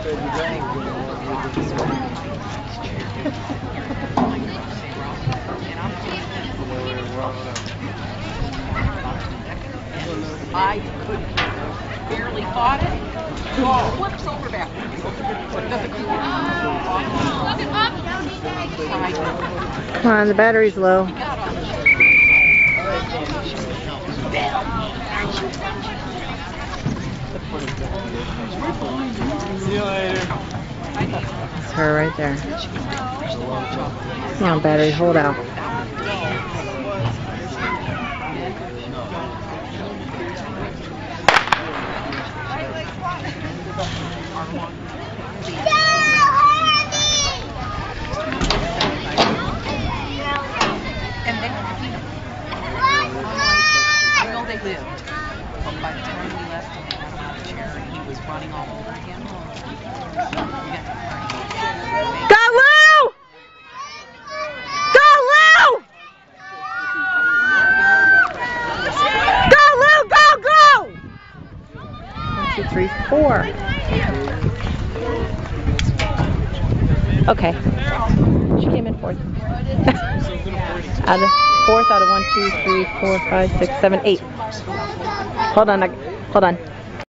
I couldn't barely fought it. Oh, flips over backwards. Come on, the battery's low. See you later. It's her right there. Come on, battery, hold out. And then I know they lived, but by the time we left and they got him out of the chair and he was running all over again. Go Lou! Go Lou! Go Lou! Go go! 1, 2, 3, 4. Okay. She came in fourth. Fourth out of 1, 2, 3, 4, 5, 6, 7, 8. Hold on.